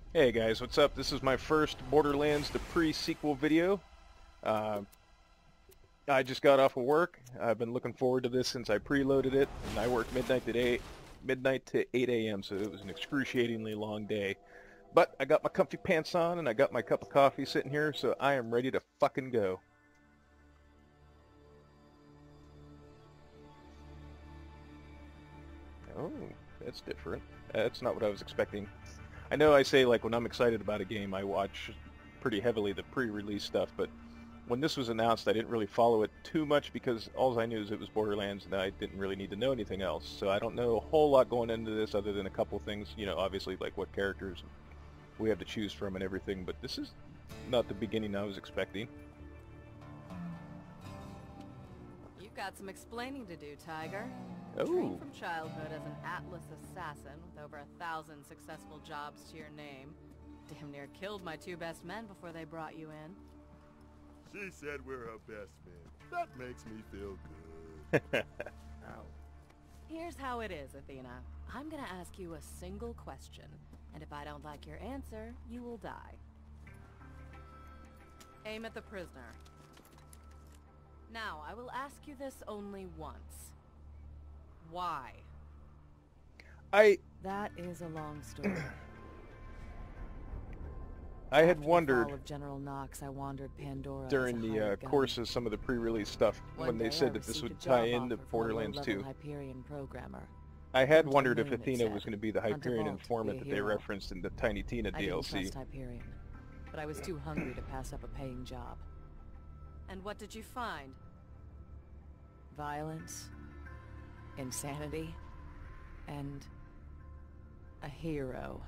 Hey guys, what's up? This is my first Borderlands the pre-sequel video. Uh, I just got off of work. I've been looking forward to this since I preloaded it, and I worked midnight to 8 a.m., so it was an excruciatingly long day. But I got my comfy pants on, and I got my cup of coffee sitting here, so I am ready to fucking go. Oh, that's different. That's not what I was expecting. I know I say, like, when I'm excited about a game, I watch pretty heavily the pre-release stuff, but when this was announced, I didn't really follow it too much because all I knew is it was Borderlands, and I didn't really need to know anything else. So I don't know a whole lot going into this other than a couple things, obviously, like what characters we have to choose from and everything, but this is not the beginning I was expecting. You've got some explaining to do, Tiger. Trained Oh, from childhood as an Atlas assassin with over 1,000 successful jobs to your name. Damn near killed my two best men before they brought you in. She said we're her best men. That makes me feel good. Ow. Here's how it is, Athena. I'm gonna ask you a single question, and if I don't like your answer, you will die. Aim at the prisoner. Now, I will ask you this only once. Why? I That is a long story. I had After the wondered fall of General Knox, I wandered Pandora during as a the hired gun. course of some of the pre-release stuff One when they day said I that this received would a tie job into offer for a Borderlands low-level 2. Hyperion programmer. I had Come to wondered the if moon, it Athena said. was going to be the Hunt a Hyperion vault, informant be a that they hero. referenced in the Tiny Tina I didn't DLC. trust Hyperion, but I was too hungry to pass up a paying job. And what did you find? Violence, insanity, and a hero.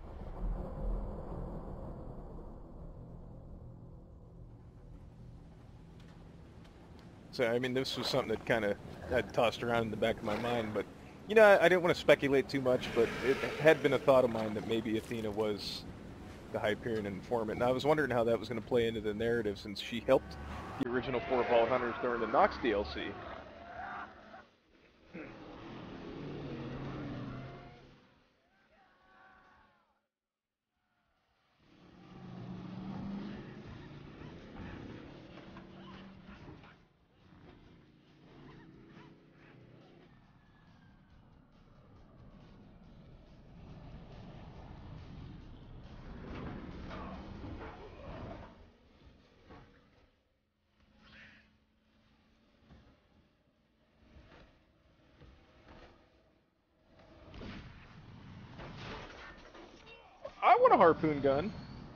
So, I mean, this was something that kind of had tossed around in the back of my mind, but, I didn't want to speculate too much, but it had been a thought of mine that maybe Athena was the Hyperion informant, and I was wondering how that was going to play into the narrative since she helped the original four Vault Hunters during the Nox DLC. I want a harpoon gun.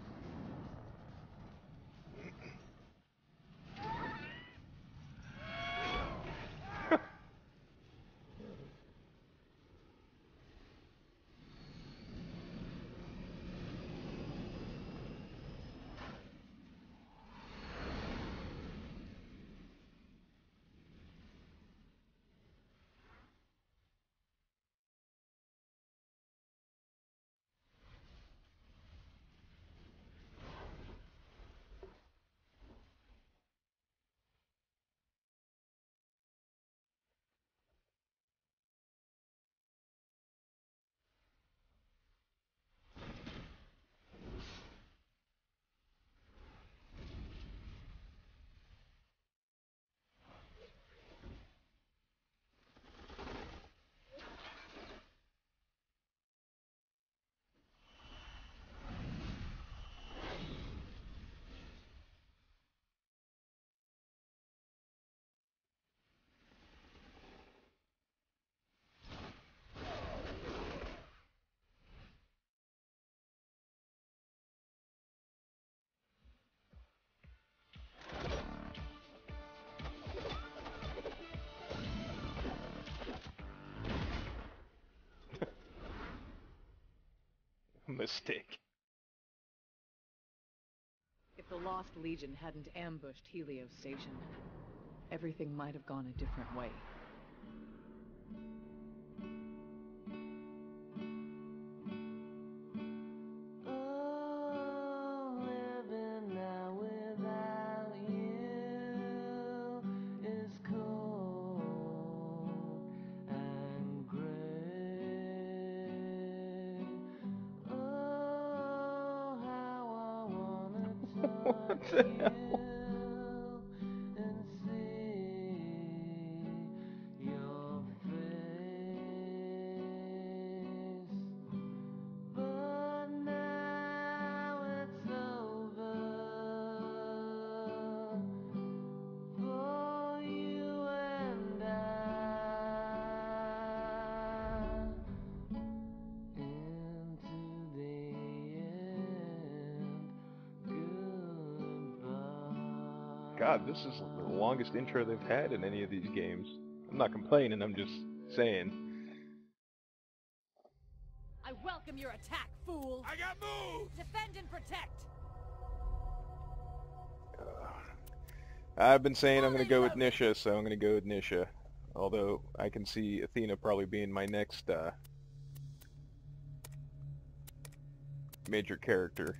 Mistake. If the Lost Legion hadn't ambushed Helios Station, everything might have gone a different way. Oh, living now without you is cold and gray. Oh, What the hell? and see your face. But now it's over for you and I. Into the end, goodbye. God, this is the longest intro they've had in any of these games. I'm not complaining, I'm just saying. I welcome your attack, fool! I got moved! Defend and protect! I've been saying I'm going to go with Nisha, so I'm going to go with Nisha. Although I can see Athena probably being my next major character.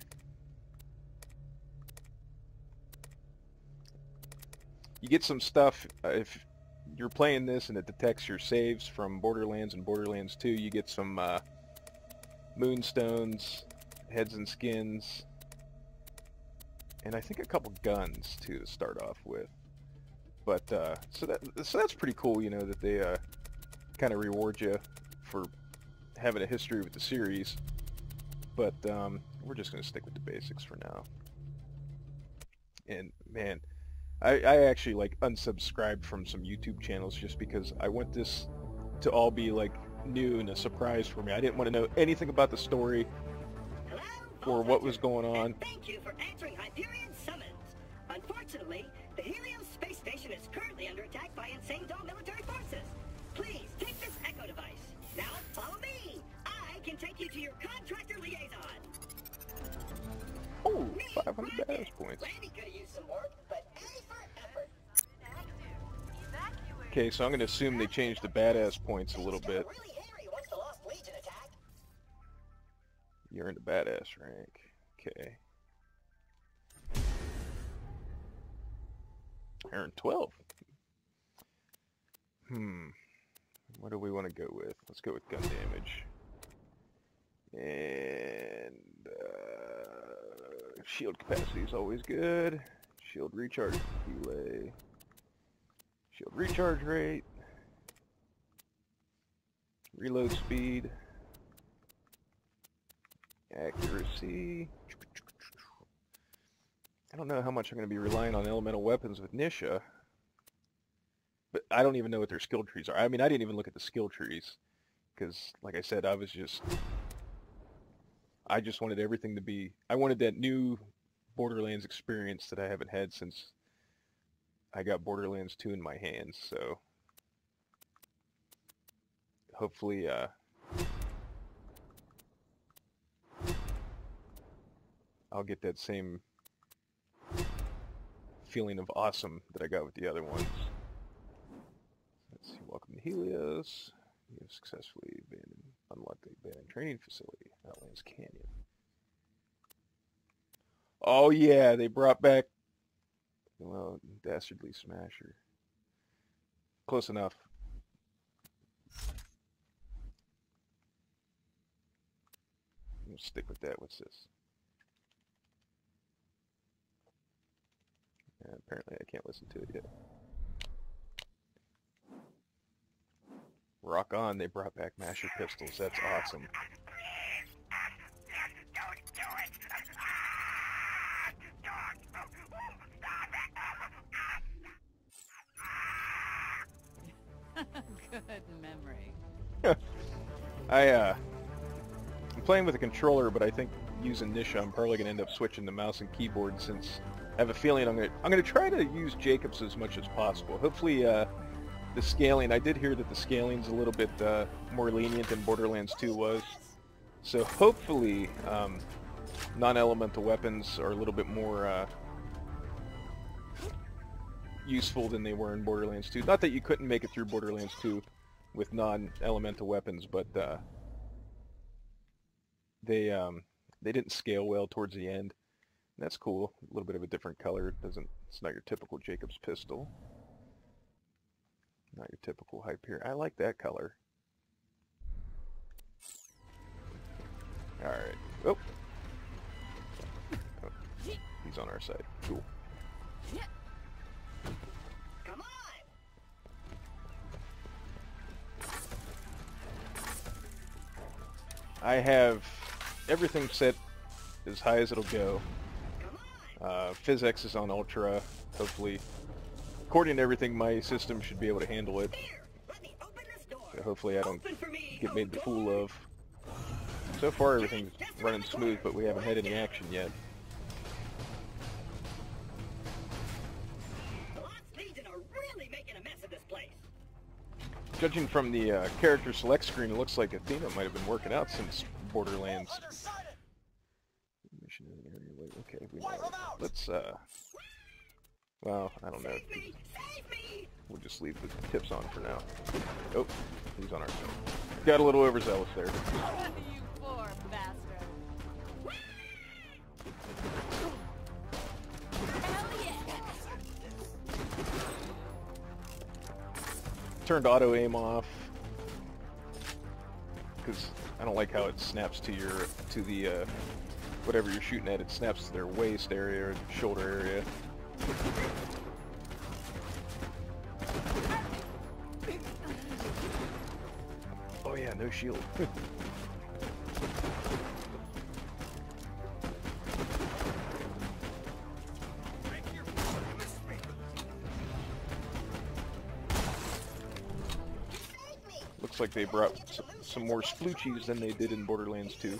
You get some stuff if you're playing this and it detects your saves from Borderlands and Borderlands 2. You get some moonstones, heads and skins, and I think a couple guns too to start off with. But so that's pretty cool, you know, that they kind of reward you for having a history with the series. But we're just going to stick with the basics for now. And man, I actually like unsubscribed from some YouTube channels just because I want this to all be like new and a surprise for me. I didn't want to know anything about the story or what was going on. Thank you for answering Hyperion's summons. Unfortunately, the Helios space station is currently under attack by insane Dome military forces. Please take this echo device. Now follow me. I can take you to your contractor liaison. Oh, 500 badass points. Randy could have used some work, but A for effort. Okay, so I'm going to assume they changed the badass points a little bit. Really hairy once the Lost Legion attack. You're in the badass rank. Okay. I earned 12. What do we want to go with? Let's go with gun damage. And shield capacity is always good. Shield recharge delay. Shield recharge rate. Reload speed. Accuracy. I don't know how much I'm going to be relying on elemental weapons with Nisha. But I don't even know what their skill trees are. I mean, I didn't even look at the skill trees. Because, like I said, I just wanted everything to be... I wanted that new Borderlands experience that I haven't had since I got Borderlands 2 in my hands. So, hopefully, I'll get that same feeling of awesome that I got with the other ones. Let's see, welcome to Helios. You have successfully unlocked the abandoned training facility, Outlands Canyon. Oh yeah, they brought back, well, Dastardly Smasher. Close enough. We'll stick with that. What's this? Apparently I can't listen to it yet. Rock on, they brought back masher pistols. That's awesome. Good memory. I'm playing with a controller, but I think using Nisha, I'm probably gonna end up switching to mouse and keyboard since I have a feeling I'm gonna try to use Jacobs as much as possible. Hopefully, the scaling. I did hear that the scaling's a little bit more lenient than Borderlands 2 was. So hopefully, non-elemental weapons are a little bit more useful than they were in Borderlands 2. Not that you couldn't make it through Borderlands 2 with non-elemental weapons, but they didn't scale well towards the end. That's cool. A little bit of a different color. It's not your typical Jacobs pistol. Not your typical Hyperion. I like that color. Alright. Oh. He's he's on our side. Cool. Come on! I have everything set as high as it'll go. Come on! Physics is on ultra, hopefully. According to everything, my system should be able to handle it. Here, let me open this door. So hopefully I don't Open for me, get made the oh fool door. of. So far everything's running smooth, but we haven't had any action yet. The Lost Legion are really making a mess of this place. Judging from the character select screen, it looks like Athena might have been working out since Borderlands. Mission in an area late. Okay, we know it. Let's, well, I don't know. Save me! Save me! We'll just leave the tips on for now. Oh, he's on our side. Got a little overzealous there. You poor bastard. Hell yeah! Turned auto aim off because I don't like how it snaps to the whatever you're shooting at. It snaps to their waist area or shoulder area. Oh yeah, no shield. Looks like they brought some more sploochies than they did in Borderlands 2.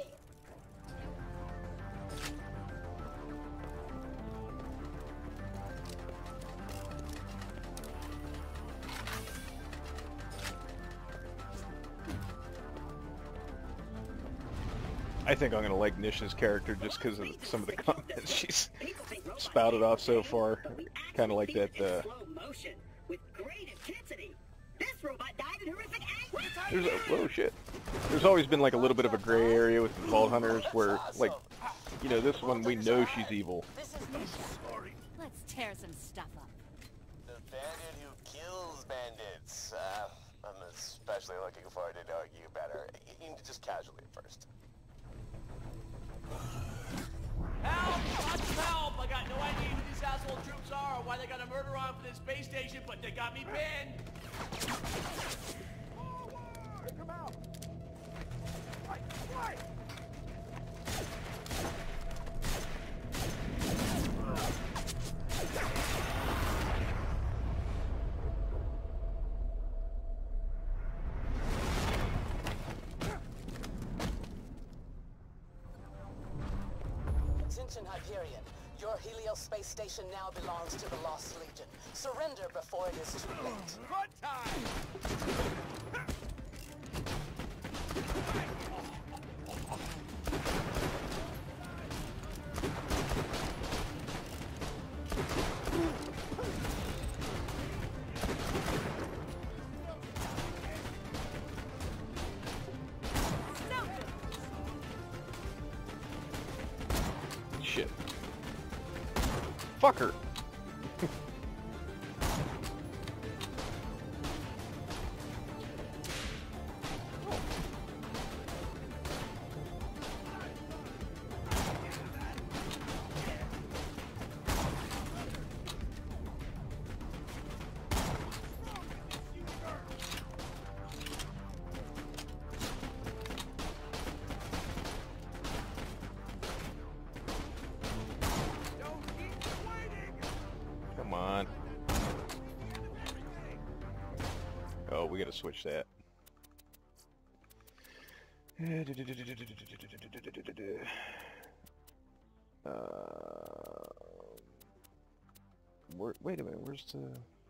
I think I'm gonna like Nisha's character just because of some of the comments she's spouted off so far. Kind of like that. Slow motion with great intensity. This robot died in horrific anguish. There's a whoa shit. There's always been like a little bit of a gray area with the Vault Hunters where, like, you know, this one we know she's evil. This is Nisha. Let's tear some stuff up. The bandit who kills bandits. I'm especially looking forward to knowing you better. Just casually at first. Help! Lots of help! I got no idea who these asshole troops are or why they got a murder on for this space station, but they got me pinned! Come out! Right! Attention, Hyperion. Your Helios space station now belongs to the Lost Legion. Surrender before it is too late. Run time! Shit. Fucker. Come on. Oh, we gotta switch that. Wait a minute, where's the...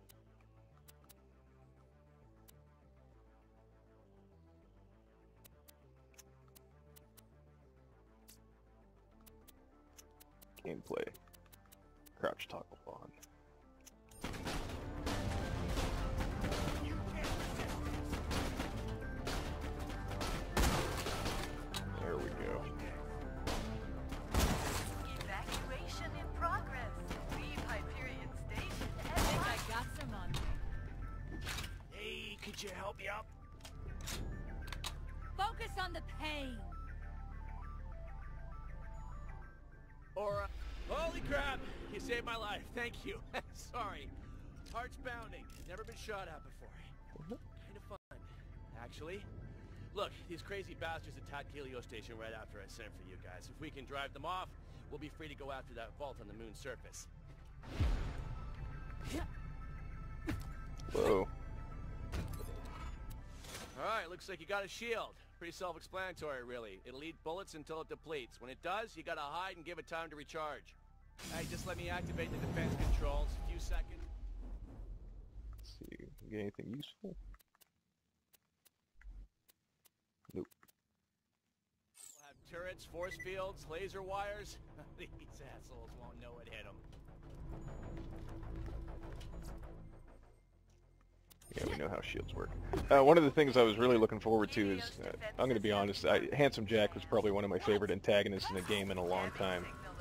Gameplay. Crouch toggle on. There we go. Evacuation in progress. Leave Hyperion Station. I think I got some on me. Hey, could you help me up? Focus on the pain. Or, holy Holy crap! You saved my life. Thank you. Sorry. Heart's pounding. Never been shot at before. Kind of fun, actually. Look, these crazy bastards attacked Helio Station right after I sent for you guys. If we can drive them off, we'll be free to go after that vault on the moon's surface. Whoa. Alright, looks like you got a shield. Pretty self-explanatory, really. It'll eat bullets until it depletes. When it does, you gotta hide and give it time to recharge. Hey, just let me activate the defense controls. A few seconds. Let's see, get anything useful? Nope. We'll have turrets, force fields, laser wires. These assholes won't know it hit them. Yeah, we know how shields work. One of the things I was really looking forward to is, I'm going to be honest, Handsome Jack was probably one of my favorite antagonists in the game in a long time.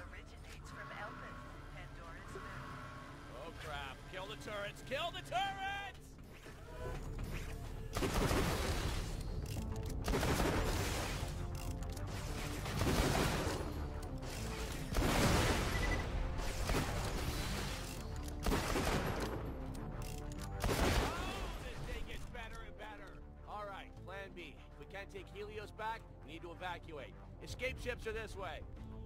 Oh crap, kill the turrets, kill the turrets! Can't take Helios back, we need to evacuate. Escape ships are this way.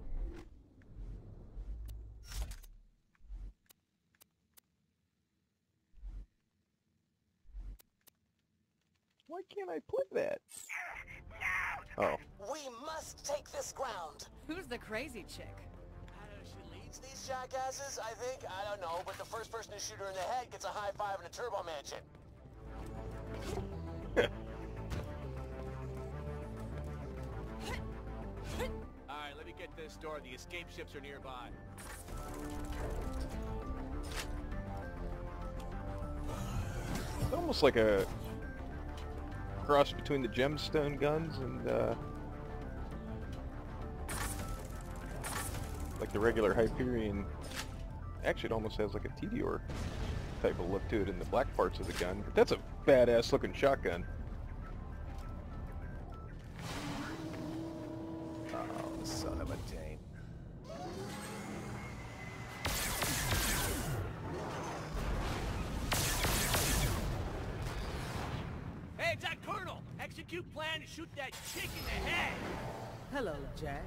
Why can't I play that? Oh. We must take this ground. Who's the crazy chick? She leads these jackasses, I think? I don't know, but the first person to shoot her in the head gets a high five in a turbo mansion. Alright, let me get this door. The escape ships are nearby. It's almost like a cross between the gemstone guns and like the regular Hyperion. Actually, it almost has like a Tedior type of look to it in the black parts of the gun. But that's a badass looking shotgun. Oh, son of a Dane. Hey, it's that Colonel! Execute plan to shoot that chick in the head! Hello, Jack.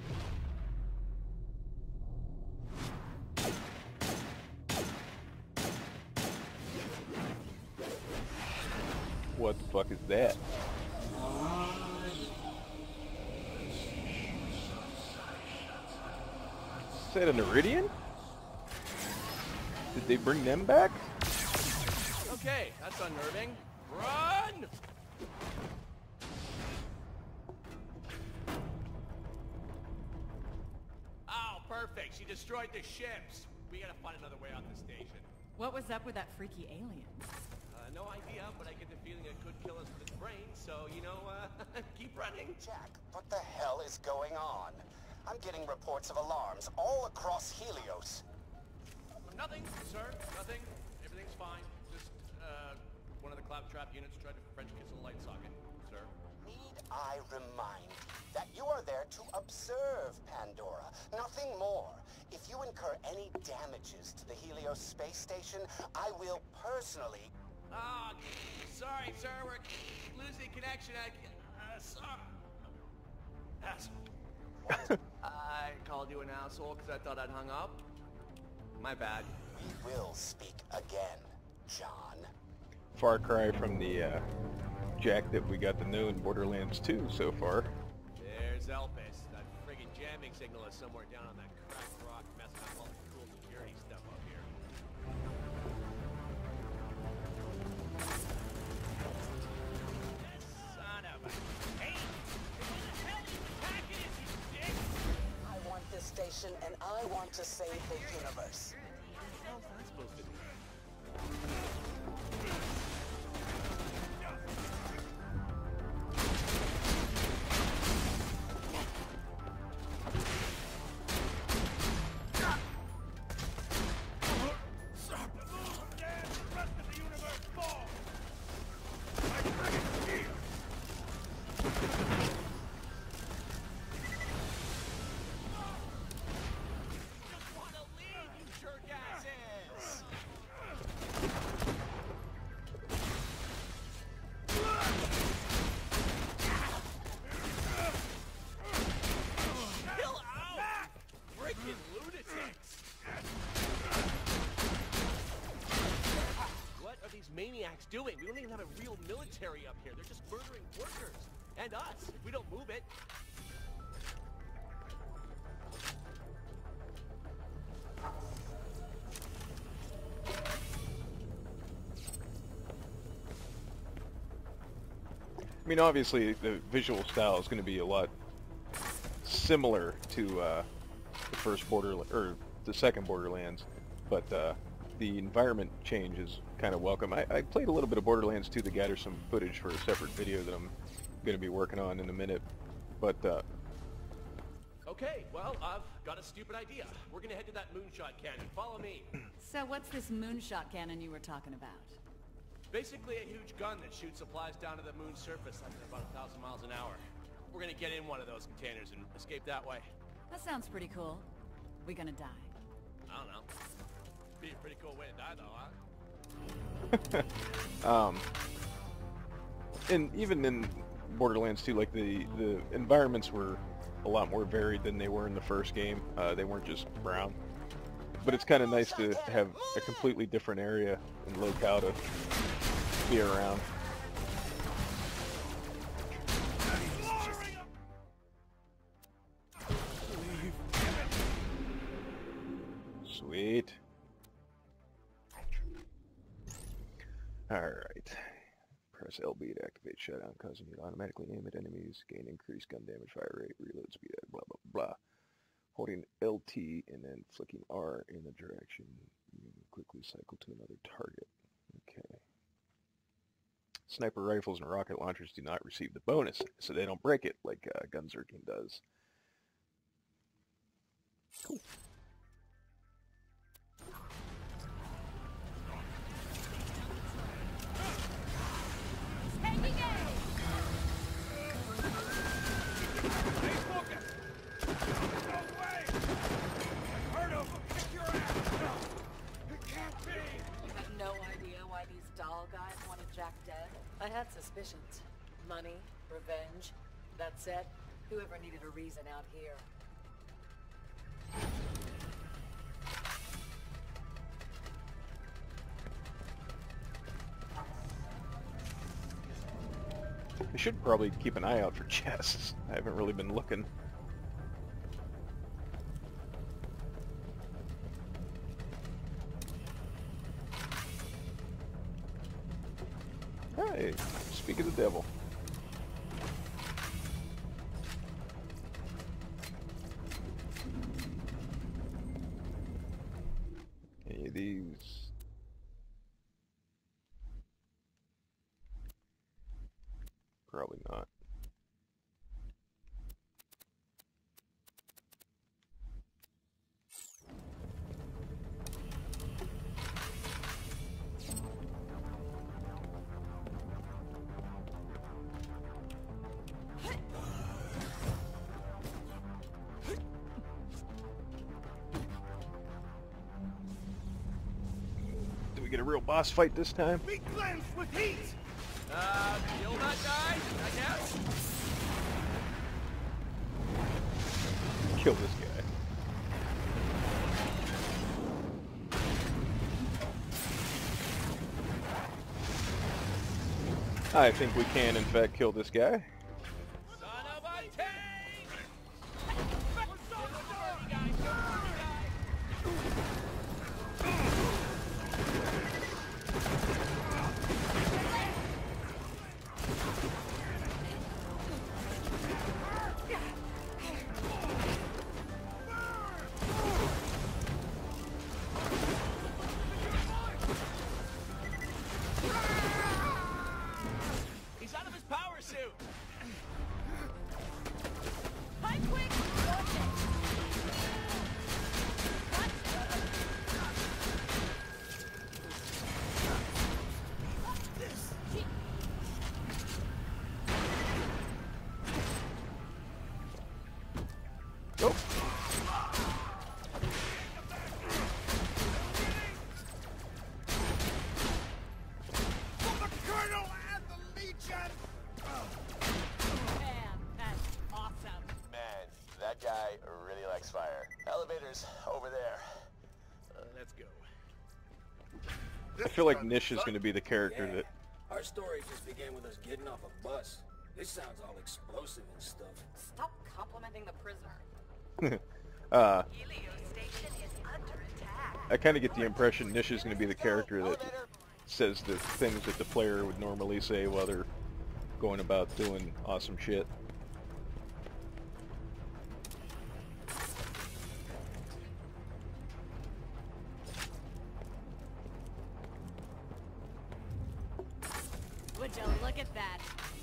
What the fuck is that? Is that an Iridian? Did they bring them back? Okay, that's unnerving. Run! Oh, perfect. She destroyed the ships. We gotta find another way out the station. What was up with that freaky alien? No idea, but I get the feeling it could kill us with its brain, so, you know, keep running. Jack, what the hell is going on? I'm getting reports of alarms all across Helios. Nothing, sir. Nothing. Everything's fine. Just, one of the claptrap units tried to French kiss a light socket, sir. Need I remind that you are there to observe Pandora, nothing more. If you incur any damages to the Helios space station, I will personally... Ah, sorry, sir. We're losing connection. Sorry. Asshole. I called you an asshole because I thought I'd hung up. My bad. We will speak again, John. Far cry from the Jack that we got to know in Borderlands 2 so far. There's Elpis. That friggin' jamming signal is somewhere down on that cracked rock, messing up all the cool security stuff up here. Son of a... Hey! Who the hell is attacking us, you dick? I want this station, and I want to save the universe. What the hell's that supposed to be? doing? We don't even have a real military up here. They're just murdering workers. And us, if we don't move it. I mean, obviously, the visual style is going to be a lot similar to the first or the second Borderlands, but the environment change is kind of welcome. I played a little bit of Borderlands 2 to gather some footage for a separate video that I'm going to be working on in a minute, but... Okay, well, I've got a stupid idea. We're going to head to that moonshot cannon. Follow me. So what's this moonshot cannon you were talking about? Basically a huge gun that shoots supplies down to the moon's surface like at about 1,000 miles an hour. We're gonna get in one of those containers and escape that way. That sounds pretty cool. We gonna die? I don't know. Be a pretty cool way to die though, huh? And even in Borderlands 2, like the environments were a lot more varied than they were in the first game. They weren't just brown. But it's kind of nice to have a completely different area and locale to be around. Sweet. Alright. Press LB to activate shutdown, causing you to automatically aim at enemies, gain increased gun damage, fire rate, reload speed, blah blah blah. Holding LT and then flicking R in the direction, you can quickly cycle to another target. Okay. Sniper rifles and rocket launchers do not receive the bonus, so they don't break it like Gunzerking does. Cool. I had suspicions. Money, revenge, that's it. Whoever needed a reason out here. I should probably keep an eye out for chests. I haven't really been looking. Hey, speak of the devil. Any of these? Probably not. Get a real boss fight this time. Be cleansed with heat! Kill that guy, I guess? Kill this guy. I think we can, in fact, kill this guy. Son of a tank! He's out of his power suit! Nope. For the Colonel and the Legion! Man, that's awesome. Man, that guy really likes fire. Elevator's over there. Let's go. I feel like Nisha is going to be the character that Our story just began with us getting off a bus. This sounds all explosive and stuff. Stop complimenting the prisoner. Helio Station is under attack. I kind of get the impression Nisha's going to be the character that says the things that the player would normally say while they're going about doing awesome shit. Would you look at that?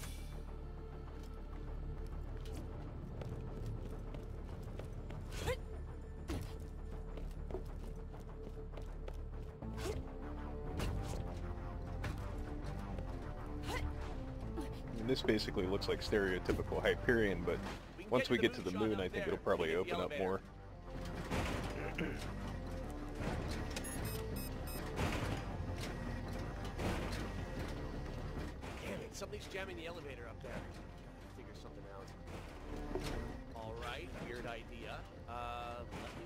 And this basically looks like stereotypical Hyperion, but once we get to the moon, I think it'll probably open up more. Something's jamming the elevator up there. Gotta figure something out. Alright, weird idea. Let